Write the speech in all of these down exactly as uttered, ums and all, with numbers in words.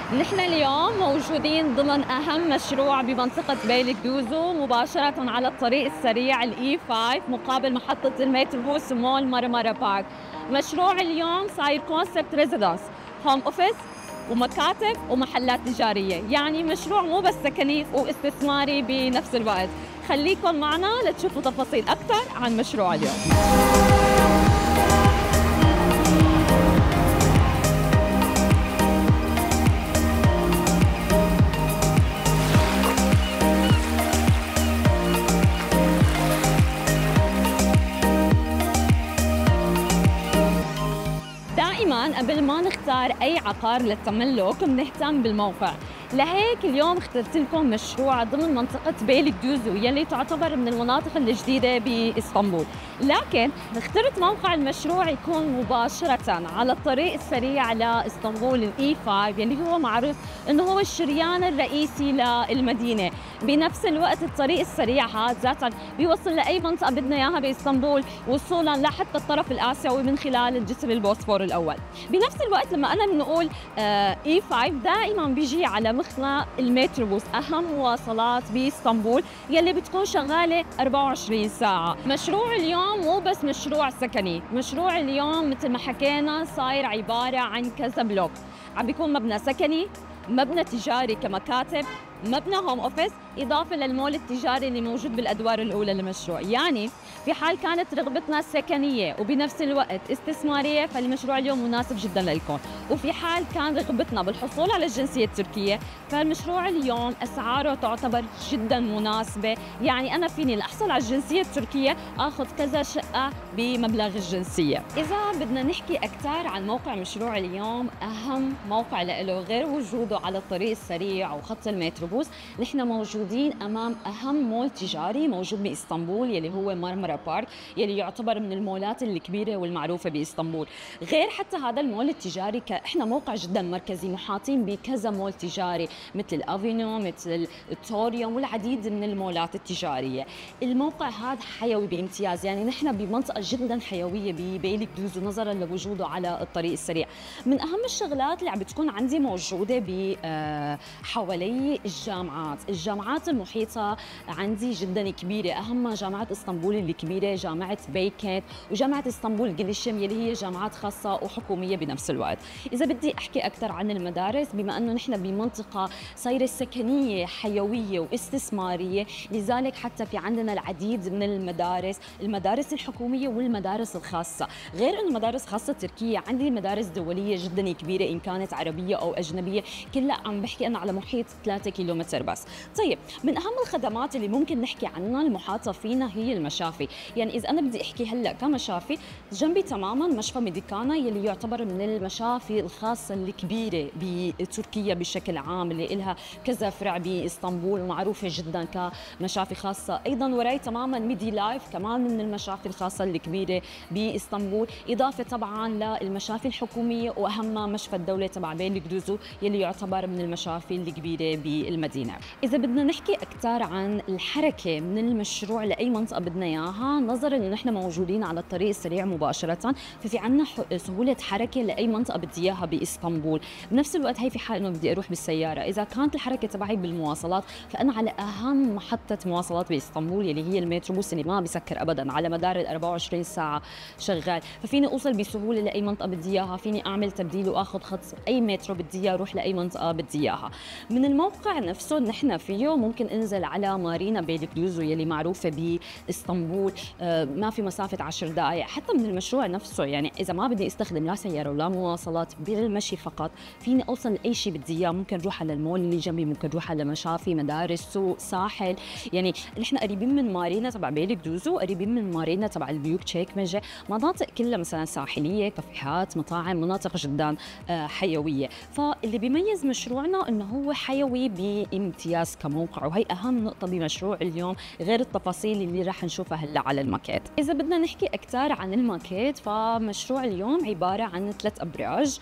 نحن اليوم موجودين ضمن أهم مشروع بمنطقة بيلك دوزو مباشرة على الطريق السريع الإي خمسة مقابل محطة المتروبوس مول مرمرة بارك. مشروع اليوم صاير كونسبت ريزيدنس، هوم أوفيس ومكاتب ومحلات تجارية، يعني مشروع مو بس سكني واستثماري بنفس الوقت. خليكم معنا لتشوفوا تفاصيل أكثر عن مشروع اليوم. دائما قبل ما نختار أي عقار للتملك بنهتم بالموقع، لهيك اليوم اخترت لكم مشروع ضمن منطقة بيلك دوزو يلي تعتبر من المناطق الجديدة بإسطنبول، لكن اخترت موقع المشروع يكون مباشرة على الطريق السريع لإسطنبول الإي خمسة يلي هو معروف انه هو الشريان الرئيسي للمدينة. بنفس الوقت الطريق السريع هذا ذاتا بيوصل لأي منطقة بدنا اياها بإسطنبول وصولا لحتى الطرف الآسيوي من خلال الجسر البوسفور الأول. بنفس الوقت لما أنا بنقول آه إي خمسة دائما بيجي على مخنا المتروبوس، أهم مواصلات بإسطنبول يلي بتكون شغالة أربعة وعشرين ساعة. مشروع اليوم مو بس مشروع سكني، مشروع اليوم مثل ما حكينا صاير عبارة عن كذا بلوك، عم بيكون مبنى سكني، مبنى تجاري كمكاتب، مبنى هوم اوفيس، اضافه للمول التجاري اللي موجود بالادوار الاولى للمشروع. يعني في حال كانت رغبتنا سكنيه وبنفس الوقت استثماريه فالمشروع اليوم مناسب جدا لكم، وفي حال كان رغبتنا بالحصول على الجنسيه التركيه فالمشروع اليوم اسعاره تعتبر جدا مناسبه. يعني انا فيني لاحصل على الجنسيه التركيه اخذ كذا شقه بمبلغ الجنسيه. اذا بدنا نحكي اكثر عن موقع مشروع اليوم، اهم موقع له غير وجوده على الطريق السريع وخط المترو بوس، نحن موجودين امام اهم مول تجاري موجود باسطنبول يلي هو مرمرة بارك، يلي يعتبر من المولات الكبيره والمعروفه باسطنبول. غير حتى هذا المول التجاري ك... احنا موقع جدا مركزي محاطين بكذا مول تجاري مثل الافينيو، مثل التوريوم والعديد من المولات التجاريه. الموقع هذا حيوي بامتياز، يعني نحن بمنطقه جدا حيويه ببيلك دوزو نظرا لوجوده على الطريق السريع. من اهم الشغلات اللي عم بتكون عندي موجوده ب حوالي الجامعات، الجامعات المحيطة عندي جدا كبيرة، أهمها جامعة اسطنبول الكبيرة، جامعة بيكت، وجامعة اسطنبول جليشم يلي هي جامعات خاصة وحكومية بنفس الوقت. إذا بدي أحكي أكثر عن المدارس، بما أنه نحن بمنطقة صايرة سكنية حيوية واستثمارية، لذلك حتى في عندنا العديد من المدارس، المدارس الحكومية والمدارس الخاصة. غير أنه مدارس خاصة تركية، عندي مدارس دولية جدا كبيرة إن كانت عربية أو أجنبية، كلها عم بحكي أنا على محيط ثلاثة كيلومتر بس. طيب من اهم الخدمات اللي ممكن نحكي عنها المحاطه فينا هي المشافي. يعني اذا انا بدي احكي هلا كمشافي، جنبي تماما مشفى ميديكانا يلي يعتبر من المشافي الخاصه الكبيره بتركيا بشكل عام، اللي لها كذا فرع باسطنبول ومعروفه جدا كمشافي خاصه. ايضا وراي تماما ميدي لايف كمان من المشافي الخاصه الكبيره باسطنبول، اضافه طبعا للمشافي الحكوميه واهمها مشفى الدوله تبع بيلك دوزو يلي يعتبر من المشافي الكبيره بالمدينه. اذا بدنا نحكي اكثر عن الحركه من المشروع لاي منطقه بدنا اياها، نظرا انه نحن موجودين على الطريق السريع مباشره، ففي عندنا سهوله حركه لاي منطقه بدي اياها باسطنبول. بنفس الوقت هي في حال انه بدي اروح بالسياره، اذا كانت الحركه تبعي بالمواصلات فانا على اهم محطه مواصلات باسطنبول يلي هي المتروبوس اللي ما بيسكر ابدا على مدار ال أربعة وعشرين ساعه شغال، ففيني اوصل بسهوله لاي منطقه بدي اياها، فيني اعمل تبديل واخذ خط اي مترو بدي اياه اروح لاي منطقه بدي اياها. من الموقع نفسه نحن فيه ممكن انزل على مارينا بيلك دوزو يلي معروفه باسطنبول، آه ما في مسافه عشر دقائق حتى من المشروع نفسه. يعني اذا ما بدي استخدم لا سياره ولا مواصلات، بالمشي فقط فيني اوصل لاي شيء بدي اياه. ممكن روح على المول اللي جنبي، ممكن روح على مشافي، مدارس، سوق، ساحل. يعني نحن قريبين من مارينا تبع بيلك دوزو، قريبين من مارينا تبع البيوك تشيك ميجي، مناطق كلها مثلا ساحليه، كافيهات، مطاعم، مناطق جدا آه حيويه. فاللي بيميز مشروعنا انه هو حيوي ب بامتياز كموقع، وهي أهم نقطة بمشروع اليوم غير التفاصيل اللي راح نشوفها هلا على الماكيت. إذا بدنا نحكي أكثر عن الماكيت، فمشروع اليوم عبارة عن ثلاث أبراج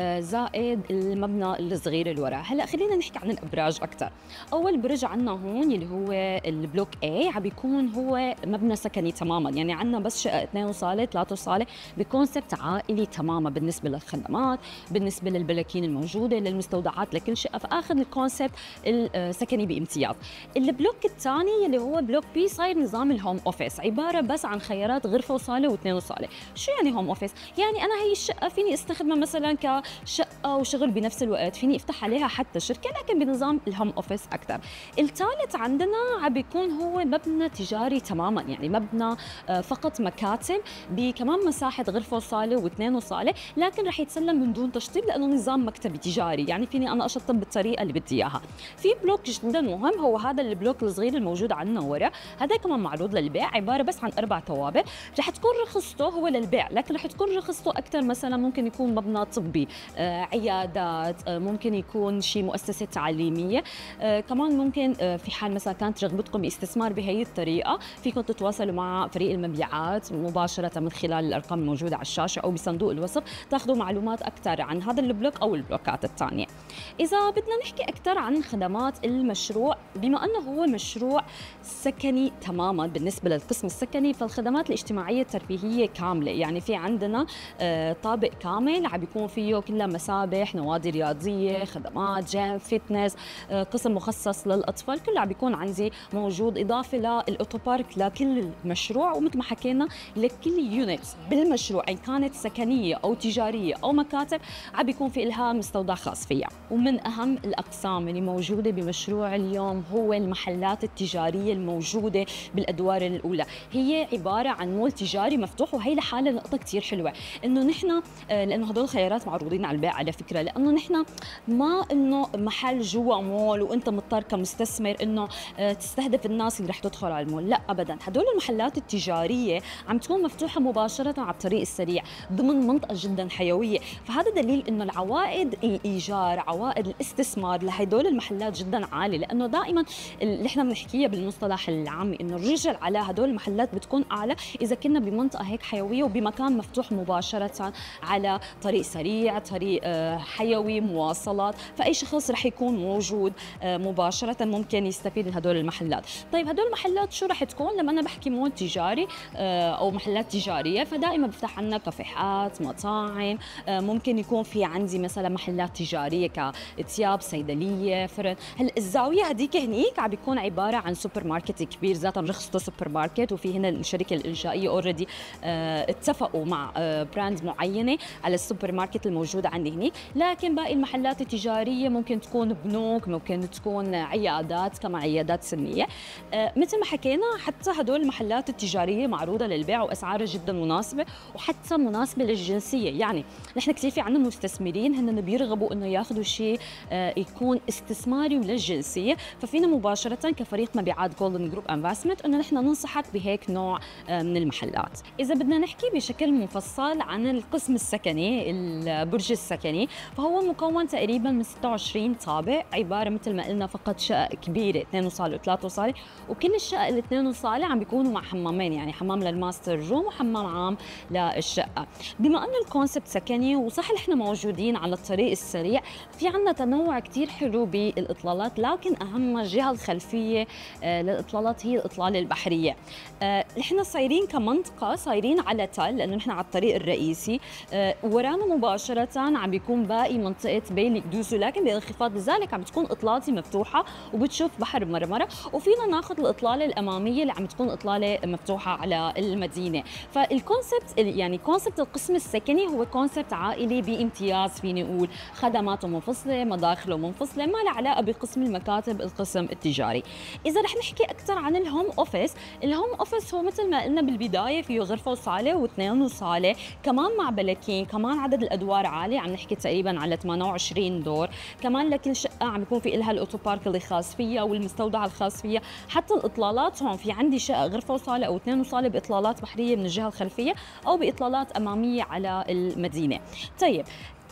زائد المبنى الصغير اللي وراه. هلا خلينا نحكي عن الأبراج أكثر. أول برج عنا هون اللي هو البلوك A عم بيكون هو مبنى سكني تماما، يعني عنا بس شقة اثنين وصالة ثلاثة وصالة بكونسبت عائلي تماما بالنسبة للخدمات، بالنسبة للبلاكين الموجودة، للمستودعات، لكل شقة، فآخذ الكونسبت السكني بامتياز. البلوك الثاني اللي هو بلوك بي صاير نظام الهوم اوفيس، عبارة بس عن خيارات غرفة وصالة واثنين وصالة. شو يعني هوم اوفيس؟ يعني أنا هي الشقة فيني استخدمها مثلا كشقة وشغل بنفس الوقت، فيني افتح عليها حتى شركة لكن بنظام الهوم اوفيس أكثر. الثالث عندنا عم بيكون هو مبنى تجاري تماما، يعني مبنى فقط مكاتب بكمان مساحة غرفة وصالة واثنين وصالة، لكن رح يتسلم من دون تشطيب لأنه نظام مكتبي تجاري، يعني فيني أنا أشطب بالطريقة اللي بدي إياها. في بلوك جدا مهم هو هذا البلوك الصغير الموجود عندنا ورا، هذا كمان معروض للبيع، عبارة بس عن أربع طوابق. رح تكون رخصته هو للبيع، لكن رح تكون رخصته أكثر، مثلا ممكن يكون مبنى طبي، آه، عيادات، آه، ممكن يكون شيء مؤسسة تعليمية، آه، كمان ممكن آه، في حال مثلا كانت رغبتكم باستثمار بهي الطريقة فيكم تتواصلوا مع فريق المبيعات مباشرة من خلال الأرقام الموجودة على الشاشة أو بصندوق الوصف تاخذوا معلومات أكثر عن هذا البلوك أو البلوكات الثانية. إذا بدنا نحكي أكثر عن خدمات المشروع، بما أنه هو مشروع سكني تماما بالنسبة للقسم السكني، فالخدمات الاجتماعية الترفيهية كاملة، يعني في عندنا آه طابق كامل عم بيكون فيه كلها مسابح، نوادي رياضية، خدمات جيم، فيتنس، آه قسم مخصص للأطفال، كله عم بيكون عندي موجود، إضافة للأوتو بارك لكل المشروع، ومثل ما حكينا لكل يونت بالمشروع إن كانت سكنية أو تجارية أو مكاتب عم بيكون في إلها مستودع خاص فيها. ومن أهم الأقسام اللي موجودة بمشروع اليوم هو المحلات التجارية الموجودة بالأدوار الأولى، هي عبارة عن مول تجاري مفتوح، وهي لحالها نقطة كتير حلوة إنه نحن آه لأنه هدول الخيارات معروضين على البيع على فكرة، لأنه نحن ما إنه محل جوا مول وأنت مضطر كمستثمر إنه آه تستهدف الناس اللي رح تدخل على المول، لا أبدا، هدول المحلات التجارية عم تكون مفتوحة مباشرة على الطريق السريع ضمن منطقة جدا حيوية، فهذا دليل إنه العوائد الإيجار، عوائد الاستثمار لهدول المحلات جدا عالية، لأنه دائما اللي احنا بنحكيها بالمصطلح العامي إنه الرجل على هدول المحلات بتكون أعلى إذا كنا بمنطقة هيك حيوية وبمكان مفتوح مباشرة على طريق سريع، طريق حيوي، مواصلات، فأي شخص رح يكون موجود مباشرة ممكن يستفيد من هدول المحلات. طيب هدول المحلات شو رح تكون؟ لما أنا بحكي مول تجاري أو محلات تجارية فدائما بفتح عنا كافيهات، مطاعم، ممكن يكون في عندي مثلا محلات تجارية كتياب، صيدلية، فرن. هلا الزاوية هديك هنيك عم بيكون عبارة عن سوبر ماركت كبير، ذاتا رخصته سوبر ماركت، وفي هنا الشركة الإنشائية اوريدي اه اتفقوا مع اه براند معينة على السوبر ماركت الموجودة عندي هنيك، لكن باقي المحلات التجارية ممكن تكون بنوك، ممكن تكون عيادات كما عيادات سنية. اه مثل ما حكينا حتى هدول المحلات التجارية معروضة للبيع وأسعارها جدا مناسبة، وحتى مناسبة للجنسية، يعني نحن كثير في عندنا مستثمرين هن بيرغبوا انه ياخذوا شيء آه يكون استثماري وللجنسيه، ففينا مباشره كفريق مبيعات جولدن جروب انفستمنت انه نحن ننصحك بهيك نوع آه من المحلات. اذا بدنا نحكي بشكل مفصل عن القسم السكني، البرج السكني، فهو مكون تقريبا من ستة وعشرين طابق، عباره مثل ما قلنا فقط شقق كبيره اثنين وصاله وثلاثه وصاله، وكل الشقق الاثنين وصاله عم بيكونوا مع حمامين، يعني حمام للماستر روم وحمام عام للشقه. بما انه الكونسبت سكني وصح احنا موجودين على الطريق السريع، في عندنا تنوع كتير حلو بالاطلالات، لكن اهم الجهه الخلفيه آه للاطلالات هي الاطلاله البحريه. آه احنا صايرين كمنطقه صايرين على تل لانه نحن على الطريق الرئيسي، آه ورانا مباشره عم بيكون باقي منطقه بيلي دوسو، لكن بانخفاض، لذلك عم بتكون اطلالتي مفتوحه وبتشوف بحر مرمره، وفينا ناخذ الاطلاله الاماميه اللي عم تكون اطلاله مفتوحه على المدينه. فالكونسبت يعني كونسبت القسم السكني هو كونسبت عائلي بامتياز، فيني اقول خدماته منفصله، مداخله منفصله، ما لها علاقه بقسم المكاتب، القسم التجاري. اذا رح نحكي اكثر عن الهوم اوفيس، الهوم اوفيس هو مثل ما قلنا بالبدايه فيه غرفه وصاله واثنين وصاله، كمان مع بلكين، كمان عدد الادوار عالي، عم نحكي تقريبا على ثمانية وعشرين دور، كمان لكل شقه عم يكون في لها الاوتو بارك اللي خاص فيها والمستودع الخاص فيها، حتى الاطلالات هون في عندي شقه غرفه وصاله او اثنين وصاله باطلالات بحريه من الجهه الخلفيه او باطلالات اماميه على المدينه. طيب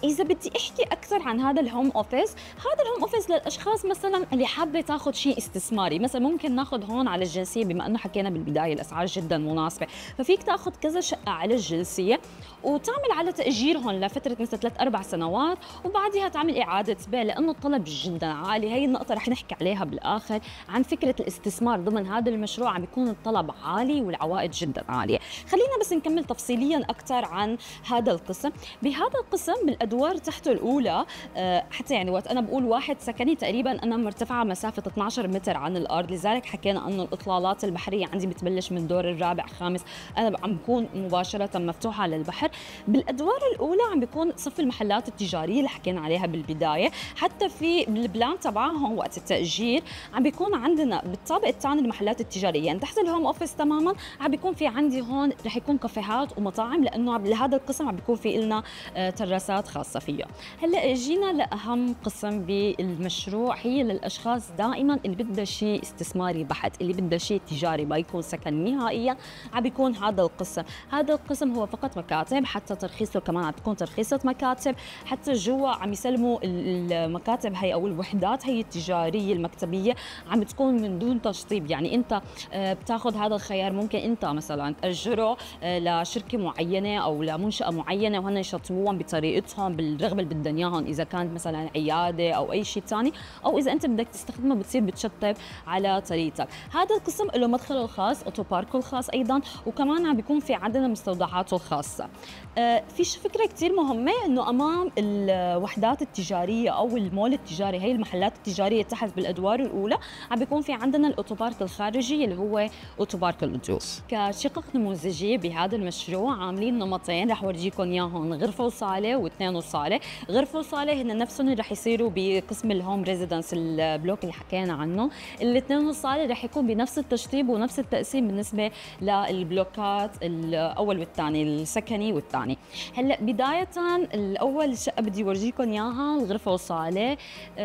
اذا بدي احكي اكثر عن هذا الهوم اوفيس، هذا الهوم اوفيس للاشخاص مثلا اللي حابه تاخذ شيء استثماري، مثلا ممكن ناخذ هون على الجنسيه، بما انه حكينا بالبدايه الاسعار جدا مناسبه، ففيك تاخذ كذا شقه على الجنسيه وتعمل على تاجيرهم لفتره مثل ثلاث اربع سنوات، وبعدها تعمل اعاده بيع، لانه الطلب جدا عالي. هي النقطه رح نحكي عليها بالاخر عن فكره الاستثمار ضمن هذا المشروع، عم بيكون الطلب عالي والعوائد جدا عاليه. خلينا بس نكمل تفصيليا اكثر عن هذا القسم. بهذا القسم بالادوار تحته الاولى، حتى يعني وقت انا بقول واحد سكني تقريبا انا مرتفعه مسافه اثنعش متر عن الارض، لذلك حكينا انه الاطلالات البحريه عندي بتبلش من الدور الرابع خامس، انا عم بكون مباشره مفتوحه للبحر. بالادوار الاولى عم بيكون صف المحلات التجاريه اللي حكينا عليها بالبدايه، حتى في البلان تبعهم وقت التاجير عم بيكون عندنا بالطابق الثاني المحلات التجاريه، يعني تحت الهوم اوفيس تماما عم بيكون في عندي هون رح يكون كافيهات ومطاعم، لانه لهذا القسم عم بيكون في لنا تراسات خاصه فيه. هلا جينا لاهم قسم بالمشروع، هي للاشخاص دائما اللي بدها شيء استثماري بحت، اللي بدها شيء تجاري ما يكون سكن نهائيا، عم بيكون هذا القسم. هذا القسم هو فقط مكاتب، حتى ترخيصه كمان عم تكون ترخيصه مكاتب، حتى جوا عم يسلموا المكاتب هي او الوحدات هي التجاريه المكتبيه عم تكون من دون تشطيب، يعني انت بتاخذ هذا الخيار، ممكن انت مثلا تاجره لشركه معينه او لمنشاه معينه وهن يشطبوهم بطريقتهم بالرغبه اللي بدهم اياهم، اذا كانت مثلا عياده او اي شيء ثاني، او اذا انت بدك تستخدمه بتصير بتشطب على طريقتك. هذا القسم له مدخله الخاص، اوتو باركه الخاص ايضا، وكمان عم بيكون في عندنا مستودعاته الخاصه. آه في فكره كثير مهمه، انه امام الوحدات التجاريه او المول التجاري، هي المحلات التجاريه تحت بالادوار الاولى عم بيكون في عندنا الاوتو بارك الخارجي اللي هو اوتو بارك الضيوف. كشقق نموذجيه بهذا المشروع عاملين نمطين رح ورجيكم اياهم، غرفه وصاله واثنين وصاله. غرفه وصاله هن نفسهم رح يصيروا بقسم الهوم ريزيدنس البلوك اللي حكينا عنه، الاثنين وصاله رح يكون بنفس التشطيب ونفس التقسيم بالنسبه للبلوكات الاول والثاني، السكني والثاني. هلا بدايه الاول شقه بدي ورجيكم اياها الغرفه وصاله،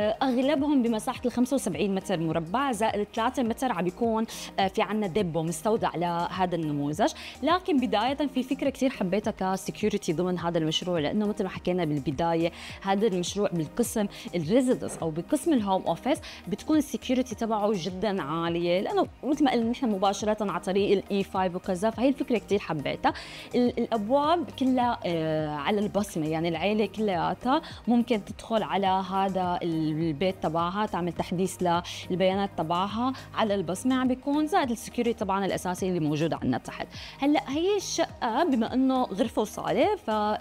اغلبهم بمساحه ال خمسة وسبعين متر مربع زائد ثلاثة متر عم بيكون في عندنا ديبو مستودع لهذا النموذج. لكن بدايه في فكره كثير حبيتها كسكيورتي ضمن هذا المشروع، لانه مثل ما حكينا بالبدايه هذا المشروع بالقسم الريزيدنس او بقسم الهوم اوفيس بتكون السكيورتي تبعه جدا عاليه، لانه مثل ما قلنا نحن مباشره على طريق الاي خمسة وكذا، فهي الفكره كثير حبيتها. الابواب كلها على البصمه، يعني العيله كلياتها ممكن تدخل على هذا البيت تبعها تعمل تحديث للبيانات تبعها على البصمه، عم بيكون زائد السكيورتي طبعا الاساسي اللي موجود عندنا تحت. هلا هي الشقه بما انه غرفه وصاله،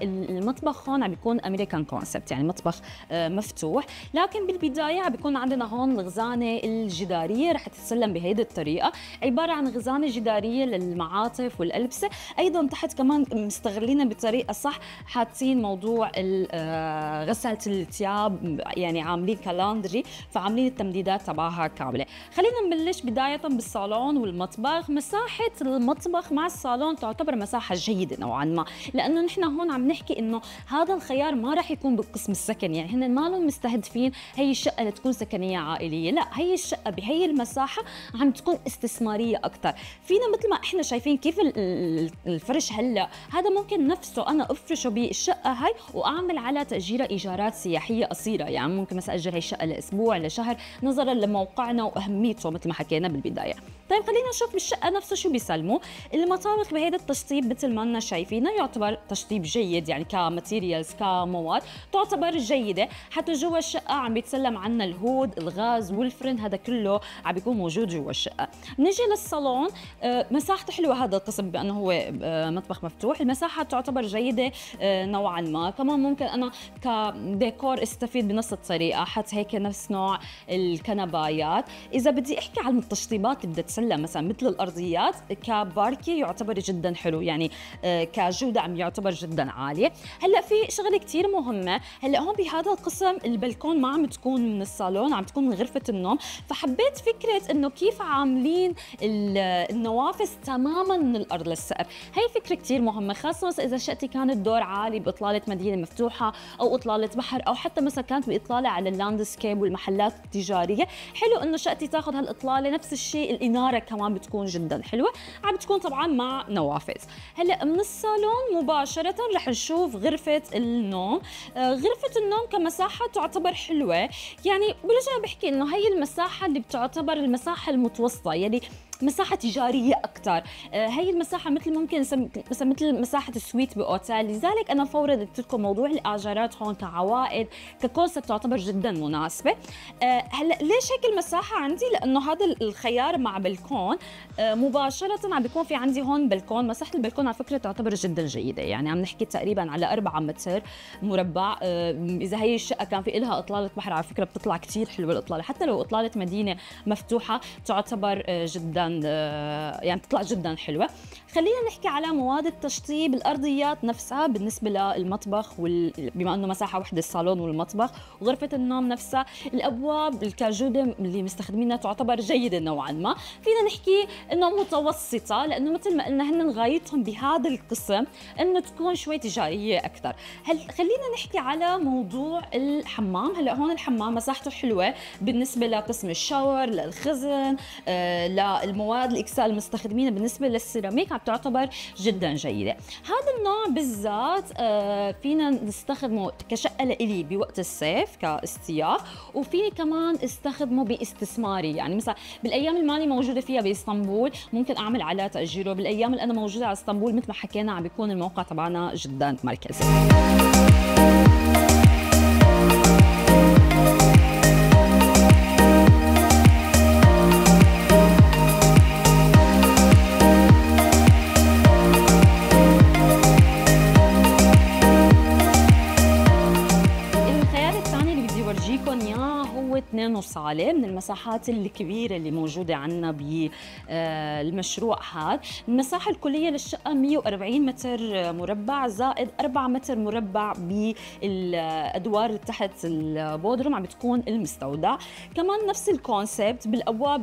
فالمطبخ هون عم بيكون امريكان كونسبت، يعني مطبخ مفتوح، لكن بالبدايه عم بيكون عندنا هون الغزانه الجداريه رح تتسلم بهيدي الطريقه، عباره عن غزانه جداريه للمعاطف والالبسه. ايضا تحت كمان مستغلين بطريقه صح، حاطين موضوع غساله الثياب، يعني عاملين كلاندري، فعاملين التمديدات تبعها كامله. خلينا نبلش بدايه بالصالون والمطبخ. مساحه المطبخ مع الصالون تعتبر مساحه جيده نوعا ما، لانه نحن هون عم نحكي انه هذا الخيار ما راح يكون بالقسم السكني، يعني هن ما لهم مستهدفين هي الشقه لتكون سكنيه عائليه، لا هي الشقه بهي المساحه عم تكون استثماريه اكثر. فينا مثل ما احنا شايفين كيف الفرش هلا، هذا ممكن نفسه انا افرشه بالشقه هاي واعمل على تاجيرها ايجارات سياحيه قصيره، يعني ممكن مثلا اجر هي الشقه لاسبوع لشهر نظرا لموقعنا واهميته مثل ما حكينا بالبدايه. طيب خلينا نشوف بالشقه نفسه شو بيسلموا. المطابخ بهيدا التشطيب مثل ما لنا شايفينه يعتبر تشطيب جيد، يعني كماتيريالز كمواد تعتبر جيده. حتى جوا الشقه عم بيتسلم عنا الهود الغاز والفرن، هذا كله عم بيكون موجود جوا الشقه. نجي للصالون، مساحته حلوه هذا القسم بانه هو مطبخ مفتوح، المساحه تعتبر جيده نوعا ما. كمان ممكن انا كديكور استفيد بنفس الطريقه، حتى هيك نفس نوع الكنبايات. اذا بدي احكي عن التشطيبات اللي بدها تسلم مثلا مثل الارضيات كباركي يعتبر جدا حلو، يعني كجوده عم يعتبر جدا عاليه. هلا في شغله كثير مهمه، هلا هون بهذا القسم البلكون ما عم تكون من الصالون، عم تكون من غرفه النوم، فحبيت فكره انه كيف عاملين النوافذ تماما من الارض للسقف. هي فكره كثير مهمه، خاصه خاصه اذا شقتي كانت دور عالي باطلاله مدينه مفتوحه او اطلاله بحر، او حتى مثلا كانت باطلاله على اللاندسكيب والمحلات التجاريه. حلو انه شقتي تاخذ هالاطلاله. نفس الشيء الاناره كمان بتكون جدا حلوه، عم بتكون طبعا مع نوافذ. هلا من الصالون مباشره رح نشوف غرفه النوم. آه غرفه النوم كمساحه تعتبر حلوه، يعني برجع بحكي انه هي المساحه اللي بتعتبر المساحه المتوسطه، يعني مساحة تجارية أكثر. آه هي المساحة مثل ممكن مثلا مثل مساحة السويت بأوتيل. لذلك أنا فورا قلت لكم موضوع الإعجارات هون كعوائد ككونسبت تعتبر جدا مناسبة. آه هلا ليش هيك المساحة عندي؟ لأنه هذا الخيار مع بلكون. آه مباشرة عم بيكون في عندي هون بلكون. مساحة البلكون على فكرة تعتبر جدا جيدة، يعني عم نحكي تقريبا على أربعة متر مربع. آه إذا هي الشقة كان في إلها إطلالة بحر على فكرة بتطلع كثير حلوة الإطلالة، حتى لو إطلالة مدينة مفتوحة تعتبر آه جدا يعني بتطلع جدا حلوه. خلينا نحكي على مواد التشطيب. الارضيات نفسها بالنسبه للمطبخ وال... بما انه مساحه واحده الصالون والمطبخ وغرفه النوم نفسها، الابواب الكاجوده اللي مستخدمينها تعتبر جيده نوعا ما. فينا نحكي انه متوسطه، لانه مثل ما قلنا هن غايتهم بهذا القسم انه تكون شوي تجاريه اكثر. هل خلينا نحكي على موضوع الحمام. هلا هون الحمام مساحته حلوه بالنسبه لقسم الشاور، للخزن، آه للمواد الاكساء المستخدمينها بالنسبه للسيراميك عم تعتبر جدا جيده. هذا النوع بالذات آه فينا نستخدمه كشقه لإلي بوقت الصيف كاستياء، وفيني كمان استخدمه باستثماري. يعني مثلا بالايام المالي موجوده فيها باسطنبول ممكن اعمل على تاجيره، بالايام اللي انا موجوده على اسطنبول مثل ما حكينا عم بيكون الموقع تبعنا جدا مركزي. اثنين وصالة من المساحات الكبيرة اللي موجودة عندنا بالمشروع هذا. المساحة الكلية للشقة مئة وأربعين متر مربع زائد أربعة متر مربع بالأدوار تحت البودروم عم بتكون المستودع. كمان نفس الكونسبت بالأبواب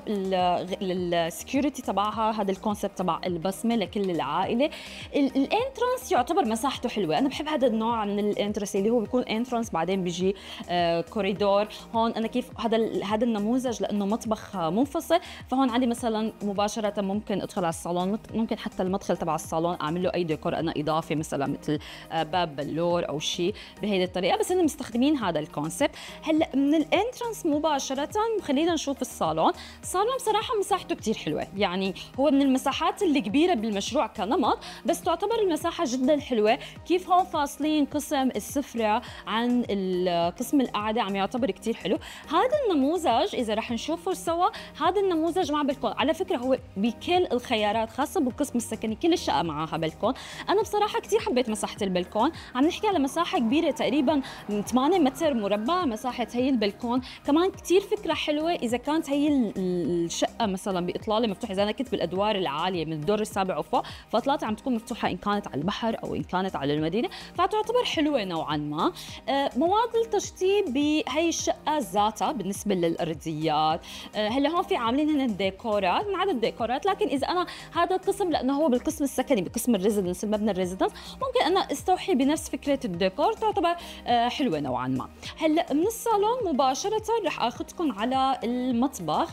السكيورتي تبعها، هذا الكونسبت تبع البسمة لكل العائلة. الانترانس يعتبر مساحته حلوة، أنا بحب هذا النوع من الانترانس اللي هو بيكون انترانس بعدين بيجي آه كوريدور. هون أنا كيف هذا هذا النموذج لانه مطبخ منفصل، فهون عندي مثلا مباشره ممكن ادخل على الصالون، ممكن حتى المدخل تبع الصالون اعمل له اي ديكور انا اضافي مثلا مثل باب بلور او شيء بهيدي الطريقه، بس انهم مستخدمين هذا الكونسبت. هلا من الانترنس مباشره خلينا نشوف الصالون. الصالون بصراحه مساحته كثير حلوه، يعني هو من المساحات اللي كبيره بالمشروع كنمط، بس تعتبر المساحه جدا حلوه. كيف هون فاصلين قسم السفره عن قسم القعده عم يعتبر كثير حلو. هذا النموذج اذا رح نشوفه سوا، هذا النموذج مع بلكون على فكره هو بكل الخيارات خاصه بالقسم السكني كل الشقه معها بلكون. انا بصراحه كثير حبيت مساحه البلكون، عم نحكي على مساحه كبيره تقريبا ثمانية متر مربع مساحه هي البلكون. كمان كثير فكره حلوه اذا كانت هي الشقه مثلا باطلاله مفتوحه، اذا انا كنت بالادوار العاليه من الدور السابع وفوق فاطلالتي عم تكون مفتوحه ان كانت على البحر او ان كانت على المدينه، فتعتبر حلوه نوعا ما. مواد التشطيب بهي الشقه ذاتها بالنسبه للارضيات. هلا هون في عاملين هنا الديكورات، من عدد الديكورات، لكن اذا انا هذا القسم لانه هو بالقسم السكني بقسم الريزيدنس المبنى الريزيدنس ممكن انا استوحي بنفس فكره الديكور، تعتبر حلوه نوعا ما. هلا من الصالون مباشره رح اخذكم على المطبخ.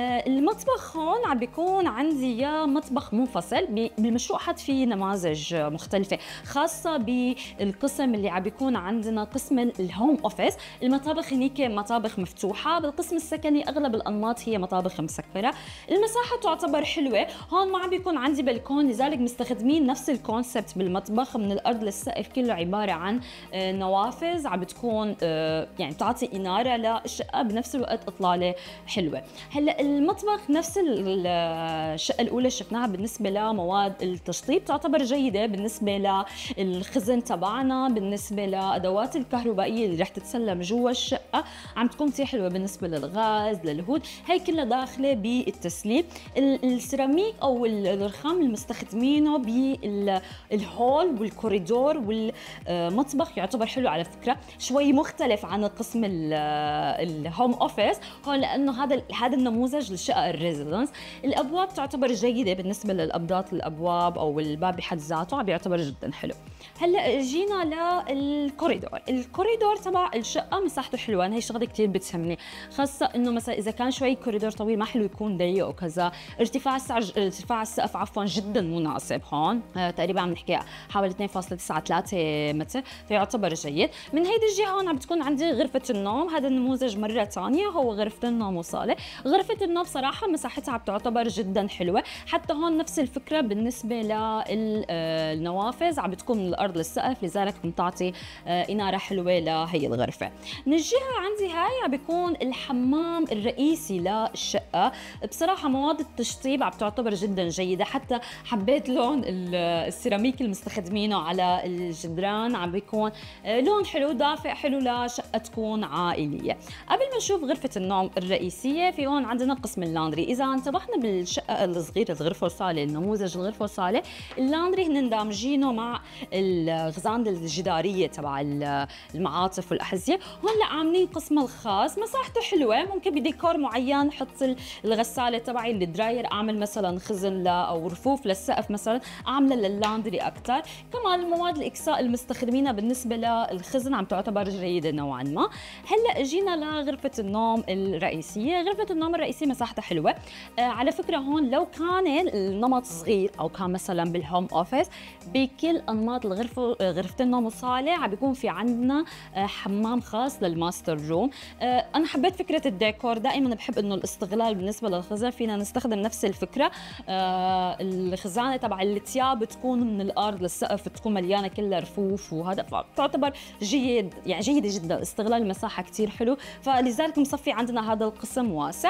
المطبخ هون عم بيكون عندي يا مطبخ منفصل، بالمشروع حد في نماذج مختلفه خاصه بالقسم اللي عم بيكون عندنا قسم الهوم اوفيس. المطابخ هنيك مطابخ مفتوحه، بالقسم السكني اغلب الانماط هي مطابخ مسكره. المساحه تعتبر حلوه، هون ما عم بيكون عندي بلكون، لذلك مستخدمين نفس الكونسبت بالمطبخ، من الارض للسقف كله عباره عن نوافذ عم بتكون يعني بتعطي اناره للشقه، بنفس الوقت اطلاله حلوه. هلا المطبخ نفس الشقه الاولى شفناها بالنسبه لمواد التشطيب تعتبر جيده، بالنسبه للخزن تبعنا، بالنسبه لادوات الكهربائيه اللي رح تتسلم جوا الشقه عم تكون كثير حلوه بالنسبه للغاز للهود، هي كلها داخله بالتسليم. السيراميك او الرخام المستخدمينه بالهول والكوريدور والمطبخ يعتبر حلو على فكره، شوي مختلف عن قسم الهوم اوفيس هون لانه هذا هذا النموذج للشقه الريزيدنس. الابواب تعتبر جيده بالنسبه للابدات، الابواب او الباب بحد ذاته بيعتبر جدا حلو. هلا جينا للكوريدور، الكوريدور تبع الشقه مساحته حلوه، هي شغله كثير بتهمني، خاصه انه مثلا اذا كان شوي كوريدور طويل ما حلو يكون ضيق وكذا. ارتفاع السقف ارتفاع السقف عفوا جدا مناسب هون، آه تقريبا عم نحكي حوالي اثنين فاصلة تسعة ثلاثة متر، فيعتبر جيد. من هيدي الجهه هون عم بتكون عندي غرفه النوم، هذا النموذج مره ثانيه هو غرفه النوم وصاله. غرفه النوم صراحه مساحتها بتعتبر جدا حلوه، حتى هون نفس الفكره بالنسبه للنوافذ عم بتكون من الارض للسقف، لذلك بتعطي اناره حلوه لهي الغرفه. من الجهه عندي هاي عم بيكون الحمام الرئيسي للشقه، بصراحه مواد التشطيب عم تعتبر جدا جيده، حتى حبيت لون السيراميك المستخدمينه على الجدران، عم بيكون لون حلو دافئ حلو لشقه تكون عائليه. قبل ما نشوف غرفه النوم الرئيسيه، في هون عندنا قسم اللاندري. اذا انتبهنا بالشقه الصغيره الغرفه والصاله، النموذج الغرفه والصاله، اللاندري هن دامجينه مع الغزان الجداريه تبع المعاطف والاحذيه. هون لا عاملين قسم الخاص، مساحته حلوه، ممكن بديكور معين حط الغساله تبعي الدراير، اعمل مثلا خزن ل او رفوف للسقف مثلا، عامله لللاندري اكثر. كمان المواد الاكساء المستخدمينها بالنسبه للخزن عم تعتبر جيده نوعا ما. هلا جينا لغرفه النوم الرئيسيه. غرفه النوم الرئيسيه مساحتها حلوه، آه على فكره هون لو كان النمط صغير او كان مثلا بالهوم اوفيس، بكل انماط الغرفه غرفه النوم والصاله عم بيكون في عندنا آه حمام خاص للماستر روم. آه انا حبيت فكره الديكور، دائما بحب انه الاستغلال بالنسبه للخزن فينا نستخدم نفس الفكره. آه الخزانه تبع الثياب تكون من الارض للسقف، تكون مليانه كلها رفوف، وهذا تعتبر جيد يعني جيده جدا، استغلال المساحه كثير حلو، فلذلك مصفي عندنا هذا القسم واسع.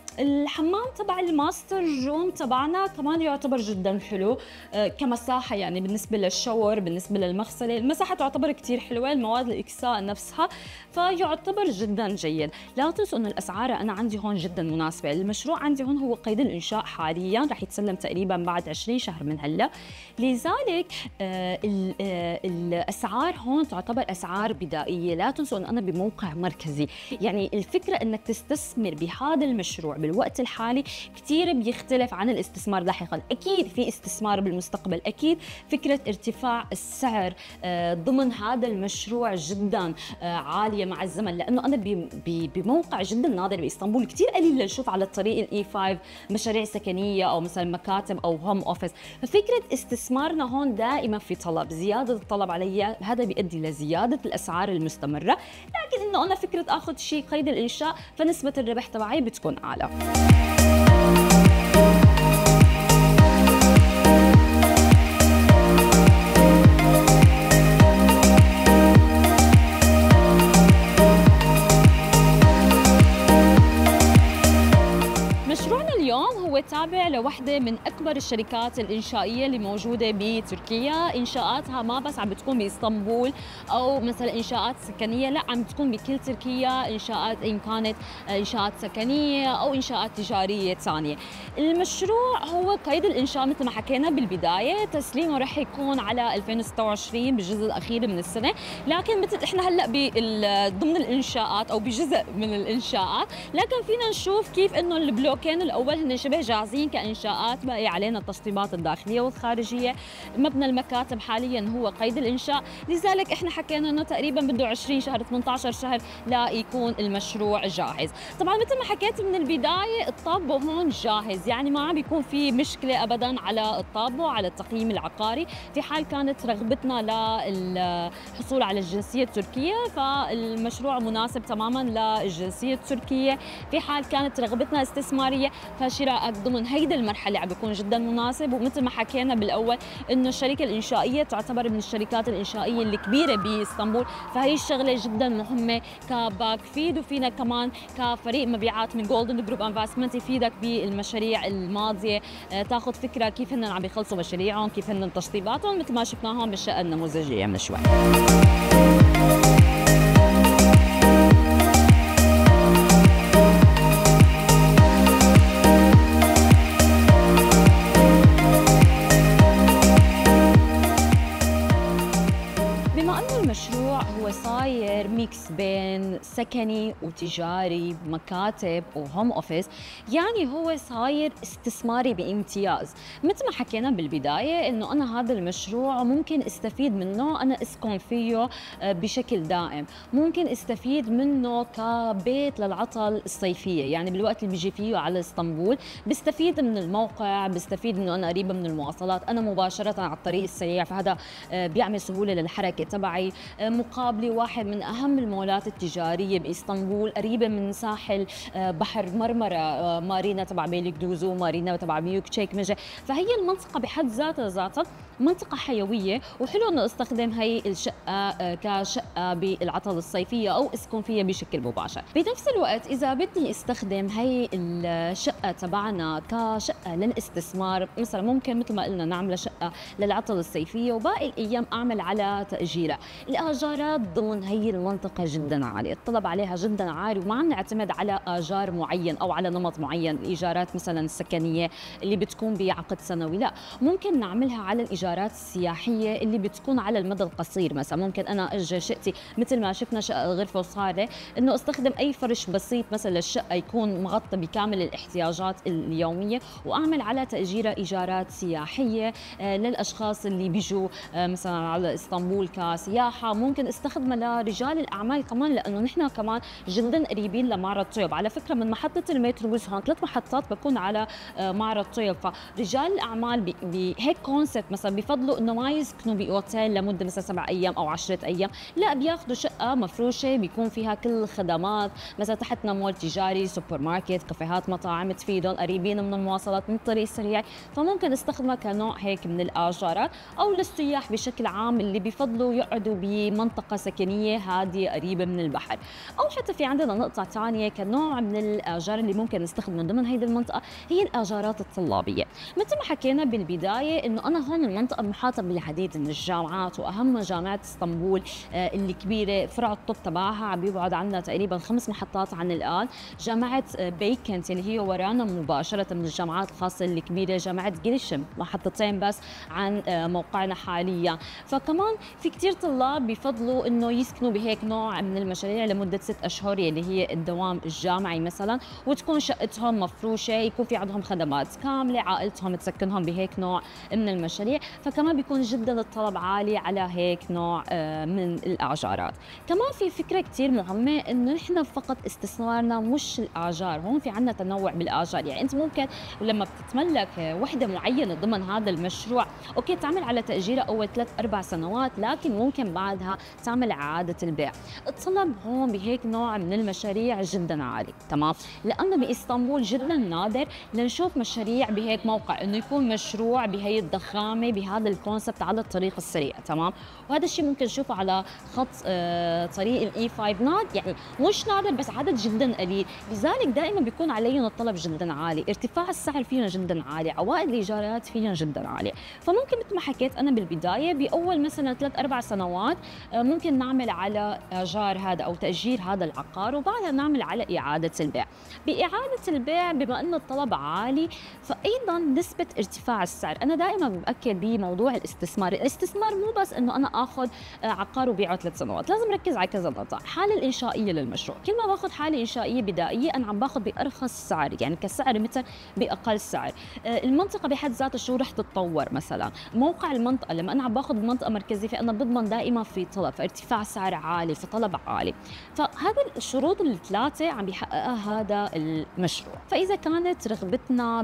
الحمام تبع الماستر روم تبعنا كمان يعتبر جدا حلو آه كمساحه، يعني بالنسبه للشاور بالنسبه للمغسله المساحه تعتبر كثير حلوه، المواد الاكساء نفسها فيعتبر جدا جيد. لا تنسوا انه الاسعار انا عندي هون جدا مناسبه. المشروع عندي هون هو قيد الانشاء حاليا، رح يتسلم تقريبا بعد عشرين شهر من هلا، لذلك آه آه الاسعار هون تعتبر اسعار بدائيه. لا تنسوا انه انا بموقع مركزي، يعني الفكره انك تستثمر بهذا المشروع بالوقت الحالي كثير بيختلف عن الاستثمار لاحقا. اكيد في استثمار بالمستقبل، اكيد فكره ارتفاع السعر ضمن هذا المشروع جدا عاليه مع الزمن، لانه انا بموقع جدا نادر باسطنبول، كثير قليل لنشوف على الطريق الاي خمسة مشاريع سكنيه او مثلا مكاتب او هوم اوفيس. ففكره استثمارنا هون دائما في طلب، زياده الطلب علي هذا بيؤدي لزياده الاسعار المستمره، لكن انه انا فكره اخذ شيء قيد الانشاء فنسبه الربح تبعي بتكون اعلى. مشروعنا اليوم هو تابع لوحدة من أكبر الشركات الإنشائية اللي موجودة بتركيا. إنشاءاتها ما بس عم بتكون بإسطنبول أو مثلا إنشاءات سكنية، لا عم بتكون بكل تركيا، إنشاءات إن كانت إنشاءات سكنية أو إنشاءات تجارية ثانية. المشروع هو قيد الإنشاء مثل ما حكينا بالبداية، تسليمه رح يكون على ألفين وستة وعشرين بالجزء الأخير من السنة، لكن مثل إحنا هلأ ضمن الإنشاءات أو بجزء من الإنشاءات، لكن فينا نشوف كيف إنه البلوكين الأول هن شبه جاهزين كإنشاءات، باقي علينا التشطيبات الداخلية والخارجية. مبنى المكاتب حاليا هو قيد الإنشاء، لذلك إحنا حكينا إنه تقريبا بده عشرين شهر ثمانية عشر شهر لا يكون المشروع جاهز. طبعا مثل ما حكيت من البداية الطابو هون جاهز، يعني ما عم بيكون في مشكلة أبدا على الطابو على التقييم العقاري. في حال كانت رغبتنا للحصول على الجنسية التركية فالمشروع مناسب تماما للجنسية التركية. في حال كانت رغبتنا استثمارية فشراء ضمن هيدي المرحله عم بيكون جدا مناسب. ومثل ما حكينا بالاول انه الشركه الانشائيه تعتبر من الشركات الانشائيه الكبيره باسطنبول، فهي الشغله جدا مهمه كباك فيد، وفينا كمان كفريق مبيعات من جولدن جروب انفستمنت يفيدك بالمشاريع الماضيه، تاخذ فكره كيف هن عم بيخلصوا مشاريعهم، كيف هن تشطيباتهم، مثل ما شفنا هون بالشقه النموذجيه من شوي. سكني وتجاري، مكاتب وهوم اوفيس، يعني هو صاير استثماري بامتياز. مثل ما حكينا بالبدايه انه انا هذا المشروع ممكن استفيد منه، انا اسكن فيه بشكل دائم، ممكن استفيد منه كبيت للعطل الصيفيه، يعني بالوقت اللي بيجي فيه على اسطنبول بستفيد من الموقع، بستفيد انه انا قريبه من المواصلات، انا مباشره على الطريق السريع، فهذا بيعمل سهوله للحركه تبعي. مقابله واحد من اهم المولات التجاريه باسطنبول، قريبه من ساحل بحر مرمره، مارينا تبع بيلك دوزو، مارينا تبع بيوك تشيك مجا، فهي المنطقه بحد ذاتها ذاتها منطقة حيوية، وحلو انه استخدم هي الشقة كشقة بالعطل الصيفية او اسكن فيها بشكل مباشر. بنفس الوقت اذا بدي استخدم هي الشقة تبعنا كشقة للاستثمار، مثلا ممكن مثل ما قلنا نعمل شقة للعطل الصيفية وباقي الايام اعمل على تأجيرها. الاجارات ضمن هي المنطقة جدا عالية، الطلب عليها جدا عالي، وما عم نعتمد على اجار معين او على نمط معين، الايجارات مثلا السكنية اللي بتكون بعقد سنوي، لا، ممكن نعملها على الإيجارات الإيجارات السياحية اللي بتكون على المدى القصير. مثلا ممكن أنا أجر شقتي مثل ما شفنا شقة غرفة وصالة، إنه استخدم أي فرش بسيط مثلا للشقة يكون مغطى بكامل الاحتياجات اليومية، وأعمل على تأجيرها إيجارات سياحية آه للأشخاص اللي بيجوا آه مثلا على اسطنبول كسياحة. ممكن استخدمها لرجال الأعمال كمان، لأنه نحن كمان جدا قريبين لمعرض طيب. على فكرة من محطة المتروبوس هون ثلاث محطات بكون على آه معرض طيب، فرجال الأعمال بهيك كونسبت مثلا بفضلوا انه ما يسكنوا باوتيل لمده مثلا سبع ايام او عشرة ايام، لا، بياخذوا شقه مفروشه بيكون فيها كل الخدمات، مثلا تحتنا مول تجاري، سوبر ماركت، كافيهات، مطاعم تفيدهم، قريبين من المواصلات من الطريق السريع، فممكن استخدمها كنوع هيك من الاجارات، او للسياح بشكل عام اللي بفضلوا يقعدوا بمنطقه سكنيه هاديه قريبه من البحر. او حتى في عندنا نقطه ثانيه كنوع من الاجار اللي ممكن نستخدمه من ضمن هذه المنطقه، هي الاجارات الطلابيه. مثل ما حكينا بالبدايه انه انا هون المنطقة محاطة بالعديد من الجامعات، وأهم جامعة اسطنبول اللي كبيرة فرع الطب تبعها عم بيبعد عنا تقريبا خمس محطات عن الآن. جامعة بيكنت اللي هي ورانا مباشرة من الجامعات الخاصة اللي كبيرة، جامعة جريشم محطتين بس عن موقعنا حاليا. فكمان في كتير طلاب بيفضلوا إنه يسكنوا بهيك نوع من المشاريع لمدة ست أشهر اللي هي الدوام الجامعي مثلا، وتكون شقتهم مفروشة، يكون في عندهم خدمات كاملة، عائلتهم تسكنهم بهيك نوع من المشاريع، فكمان بيكون جدا الطلب عالي على هيك نوع من الاجارات. كمان في فكره كثير مهمه انه نحن فقط استثمارنا مش الاجار، هون في عندنا تنوع بالاجار. يعني انت ممكن لما بتتملك وحده معينه ضمن هذا المشروع، اوكي تعمل على تاجيرها اول ثلاث اربع سنوات، لكن ممكن بعدها تعمل اعاده البيع. الطلب هون بهيك نوع من المشاريع جدا عالي، تمام، لانه باسطنبول جدا نادر لنشوف مشاريع بهيك موقع، انه يكون مشروع بهي الضخامه بهذا الكونسبت على الطريق السريع، تمام. وهذا الشيء ممكن نشوفه على خط آه طريق الاي خمسة ناد، يعني مش نادر بس عدد جدا قليل، لذلك دائما بيكون عليهم الطلب جدا عالي، ارتفاع السعر فيهم جدا عالي، عوائد الايجارات فيهم جدا عاليه. فممكن مثل ما حكيت انا بالبدايه باول مثلا ثلاث اربع سنوات آه ممكن نعمل على ايجار هذا او تاجير هذا العقار، وبعدها نعمل على اعاده البيع. باعاده البيع بما انه الطلب عالي، فايضا نسبه ارتفاع السعر. انا دائما باكد بموضوع الاستثمار، الاستثمار مو بس انه انا اخذ عقار وبيعه ثلاث سنوات، لازم ركز على كذا نقطه. الحاله الانشائيه للمشروع، كل ما باخذ حاله انشائيه بدائيه انا عم باخذ بارخص سعر، يعني كسعر متر باقل سعر. المنطقه بحد ذاتها شو رح تتطور، مثلا موقع المنطقه، لما انا عم باخذ المنطقه مركزيه فانا بضمن دائما في طلب، فارتفاع سعر عالي، في طلب عالي. فهذا الشروط الثلاثه عم بيحققها هذا المشروع. فاذا كانت رغبتنا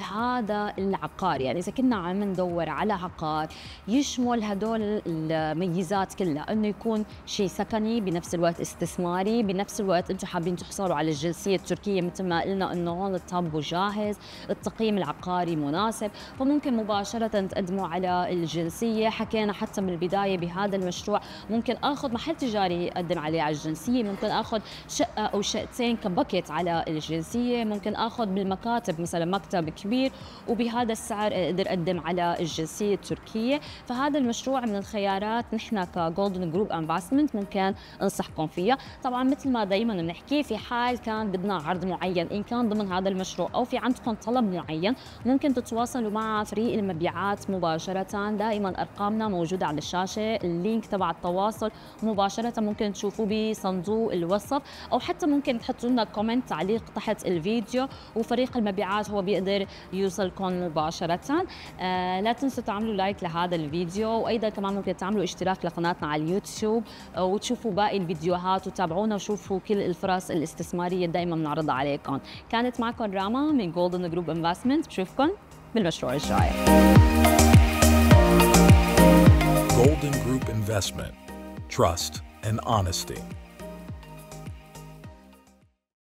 بهذا العقار، يعني اذا كنا عم ندور على عقار يشمل هدول الميزات كلها، انه يكون شيء سكني بنفس الوقت استثماري، بنفس الوقت انتم حابين تحصلوا على الجنسيه التركيه مثل ما قلنا انه هون الطابو جاهز، التقييم العقاري مناسب، فممكن مباشره تقدموا على الجنسيه. حكينا حتى من البدايه بهذا المشروع ممكن اخذ محل تجاري اقدم عليه على الجنسيه، ممكن اخذ شقه او شقتين كباكيت على الجنسيه، ممكن اخذ بالمكاتب مثلا مكتب كبير وبهذا السعر اقدر اقدم على الجنسيه التركيه. فهذا المشروع من الخيارات نحن كجولدن جروب انفستمنت ممكن انصحكم فيها. طبعا مثل ما دائما بنحكي، في حال كان بدنا عرض معين ان كان ضمن هذا المشروع او في عندكم طلب معين، ممكن تتواصلوا مع فريق المبيعات مباشره. دائما ارقامنا موجوده على الشاشه، اللينك تبع التواصل مباشره ممكن تشوفوه بصندوق بموضوع الوصف، أو حتى ممكن تحطوا لنا كومنت تعليق تحت الفيديو وفريق المبيعات هو بيقدر يوصلكم مباشرة. آه لا تنسوا تعملوا لايك لهذا الفيديو، وأيضا كمان ممكن تعملوا اشتراك لقناتنا على اليوتيوب آه وتشوفوا باقي الفيديوهات وتابعونا وشوفوا كل الفرص الاستثمارية دايما بنعرضها عليكم. كانت معكم راما من جولدن جروب انفستمنت، بشوفكم بالمشروع الجاي. Golden Group Investment. Trust and honesty.